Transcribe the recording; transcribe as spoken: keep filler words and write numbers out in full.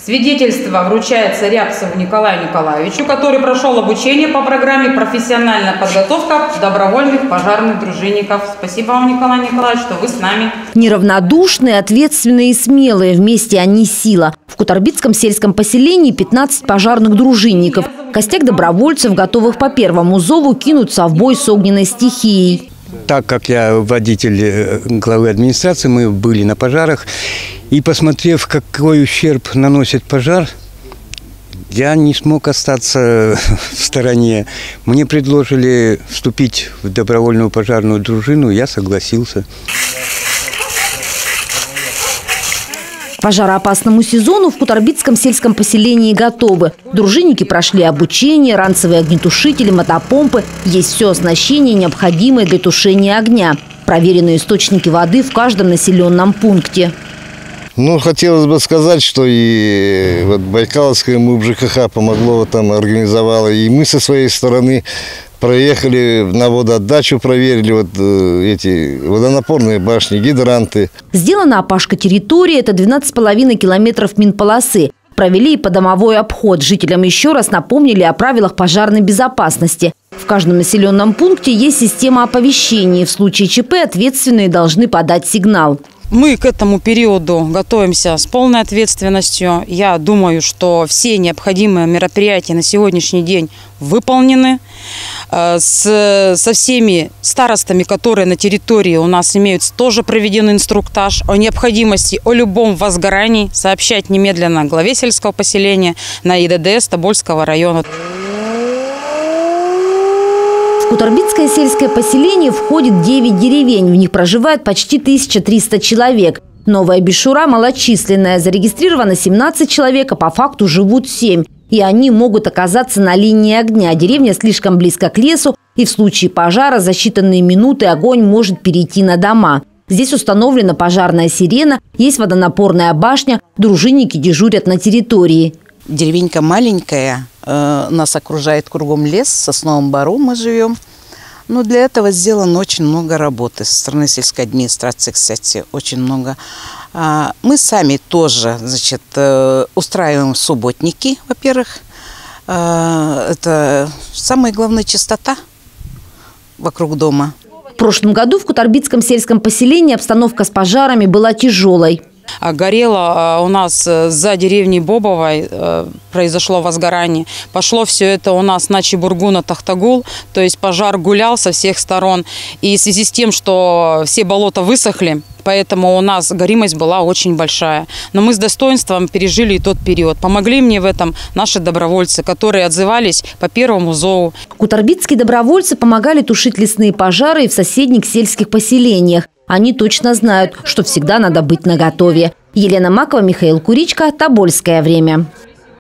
Свидетельство вручается Рябцеву Николаю Николаевичу, который прошел обучение по программе «Профессиональная подготовка добровольных пожарных дружинников». Спасибо вам, Николай Николаевич, что вы с нами. Неравнодушные, ответственные и смелые. Вместе они сила. В Кутарбитском сельском поселении пятнадцать пожарных дружинников. Костяк добровольцев, готовых по первому зову кинуться в бой с огненной стихией. Так как я водитель главы администрации, мы были на пожарах. И посмотрев, какой ущерб наносит пожар, я не смог остаться в стороне. Мне предложили вступить в добровольную пожарную дружину, я согласился. К пожароопасному сезону в Кутарбитском сельском поселении готовы. Дружинники прошли обучение, ранцевые огнетушители, мотопомпы. Есть все оснащение, необходимое для тушения огня. Проверенные источники воды в каждом населенном пункте. Ну, хотелось бы сказать, что и вот Байкаловское МУП-ЖКХ помогло, там организовало, и мы со своей стороны проехали на водоотдачу, проверили вот эти водонапорные башни, гидранты. Сделана опашка территории – это двенадцать с половиной километров минполосы. Провели и подомовой обход. Жителям еще раз напомнили о правилах пожарной безопасности. В каждом населенном пункте есть система оповещений. В случае ЧП ответственные должны подать сигнал. Мы к этому периоду готовимся с полной ответственностью. Я думаю, что все необходимые мероприятия на сегодняшний день выполнены. С, со всеми старостами, которые на территории у нас имеют, тоже проведен инструктаж о необходимости о любом возгорании сообщать немедленно главе сельского поселения на И Д Д С Тобольского района. В Кутарбитское сельское поселение входит девять деревень. В них проживает почти тысяча триста человек. Новая Бишура малочисленная. Зарегистрировано семнадцать человек, а по факту живут семь. И они могут оказаться на линии огня. Деревня слишком близко к лесу, и в случае пожара за считанные минуты огонь может перейти на дома. Здесь установлена пожарная сирена, есть водонапорная башня, дружинники дежурят на территории. Деревенька маленькая, э, нас окружает кругом лес, в Сосновом Бору мы живем. Но для этого сделано очень много работы со стороны сельской администрации, кстати, очень много. А, мы сами тоже, значит, э, устраиваем субботники, во-первых. А, это самая главная чистота вокруг дома. В прошлом году в Кутарбитском сельском поселении обстановка с пожарами была тяжелой. Горело у нас за деревней Бобовой, произошло возгорание. Пошло все это у нас на Чебургуна, Тахтагул, то есть пожар гулял со всех сторон. И в связи с тем, что все болота высохли, поэтому у нас горимость была очень большая. Но мы с достоинством пережили и тот период. Помогли мне в этом наши добровольцы, которые отзывались по первому зову. Кутарбитские добровольцы помогали тушить лесные пожары и в соседних сельских поселениях. Они точно знают, что всегда надо быть наготове. Елена Макова, Михаил Куричка, Тобольское время.